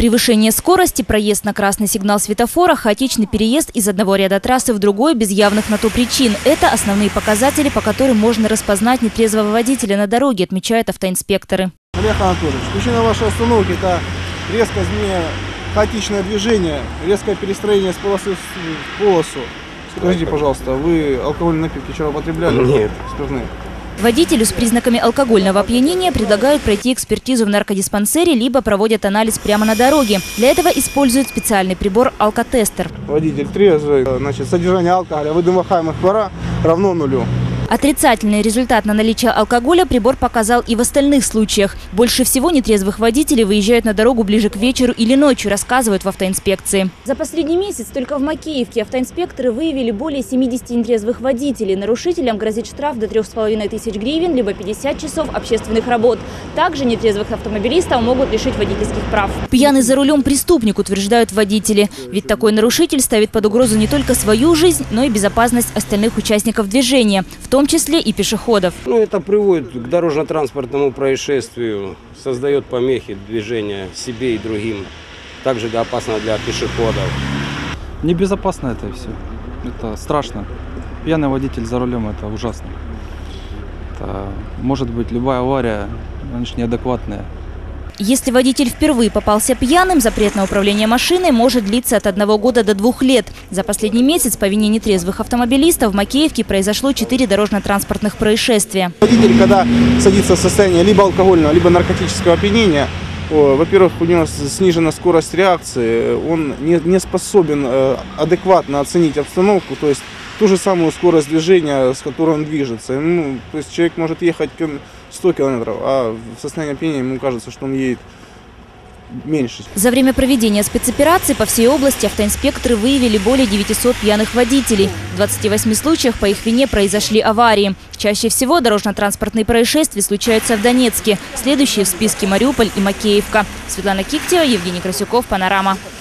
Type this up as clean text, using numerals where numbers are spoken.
Превышение скорости, проезд на красный сигнал светофора, хаотичный переезд из одного ряда трассы в другой без явных на то причин – это основные показатели, по которым можно распознать нетрезвого водителя на дороге, отмечают автоинспекторы. Олег Анатольевич, причина вашей остановки – это резкое изменение, хаотичное движение, резкое перестроение с полосы в полосу. Скажите, пожалуйста, вы алкогольные напитки вчера употребляли? Нет. Спиртные? Водителю с признаками алкогольного опьянения предлагают пройти экспертизу в наркодиспансере, либо проводят анализ прямо на дороге. Для этого используют специальный прибор алкотестер. Водитель трезвый, значит, содержание алкоголя в выдыхаемых пара равно нулю. Отрицательный результат на наличие алкоголя прибор показал и в остальных случаях. Больше всего нетрезвых водителей выезжают на дорогу ближе к вечеру или ночью, рассказывают в автоинспекции. За последний месяц только в Макеевке автоинспекторы выявили более 70 нетрезвых водителей. Нарушителям грозит штраф до 3500 гривен, либо 50 часов общественных работ. Также нетрезвых автомобилистов могут лишить водительских прав. Пьяный за рулем преступник, утверждают водители. Ведь такой нарушитель ставит под угрозу не только свою жизнь, но и безопасность остальных участников движения, в том числе и пешеходов. Это приводит к дорожно-транспортному происшествию, создает помехи движения себе и другим. Также опасно для пешеходов. Небезопасно это и все. Это страшно. Пьяный водитель за рулем – это ужасно. Это может быть любая авария, она же неадекватная. Если водитель впервые попался пьяным, запрет на управление машиной может длиться от 1 года до 2 лет. За последний месяц по вине нетрезвых автомобилистов в Макеевке произошло 4 дорожно-транспортных происшествия. Водитель, когда садится в состояние либо алкогольного, либо наркотического опьянения, во-первых, у него снижена скорость реакции, он не способен адекватно оценить обстановку, то есть ту же самую скорость движения, с которой он движется. То есть человек может ехать 100 километров, а в состоянии опьянения ему кажется, что он едет меньше. За время проведения спецоперации по всей области автоинспекторы выявили более 900 пьяных водителей. В 28 случаях по их вине произошли аварии. Чаще всего дорожно-транспортные происшествия случаются в Донецке. Следующие в списке Мариуполь и Макеевка. Светлана Киктева, Евгений Красюков, Панорама.